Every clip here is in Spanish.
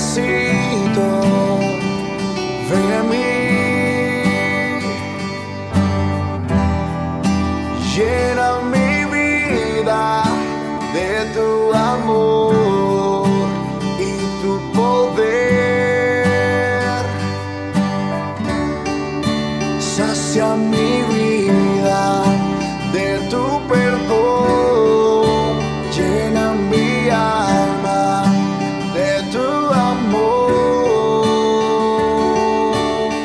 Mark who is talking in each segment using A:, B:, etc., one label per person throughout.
A: necesito. Ven a mí, llena mi vida de tu amor y tu poder. Sacia mi vida de tu perdón, llena mi alma de tu amor.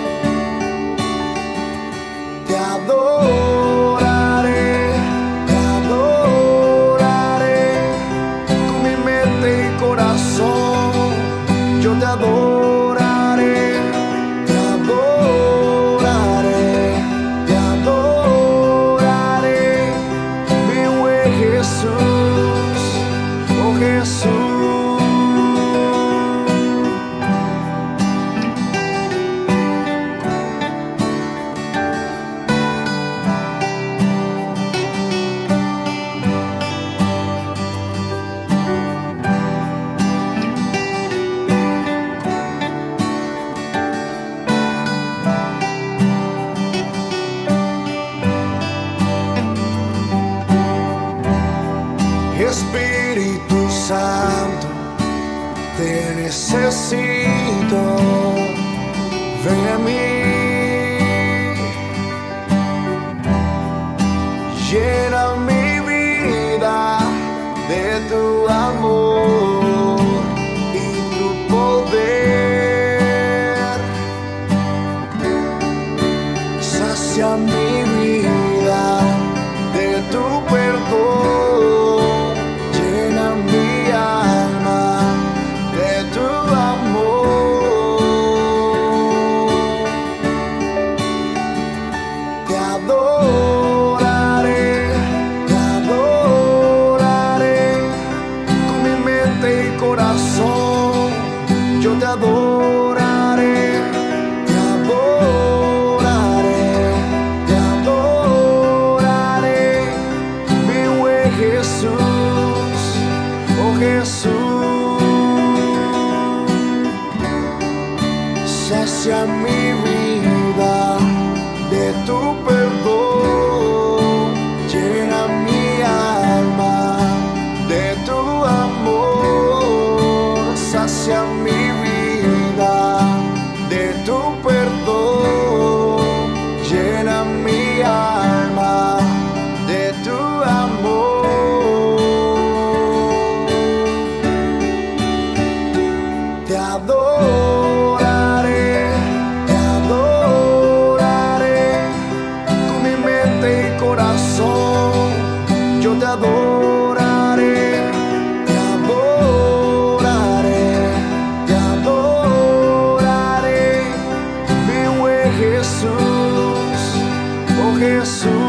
A: Te adoraré con mi mente y corazón. Yo te adoraré, te adoraré, te adoraré, mi buen Jesús, oh Jesús. Espíritu Santo, te necesito. Ven a mí, llena mi vida de tu amor y tu poder. Sacia mi vida de tu perdón, llena mi alma de tu amor. Te adoraré con mi mente y corazón. Yo te adoraré, te adoraré, te adoraré, mi buen Jesús, oh Jesús. Sacia mi vida de tu perdón, llena mi alma de tu amor. Sacia mi vida de tu perdón, llena mi alma de tu amor. Te adoraré con mi mente y corazón. Yo te adoraré, te adoraré, te adoraré, mi buen Jesús, oh Jesús.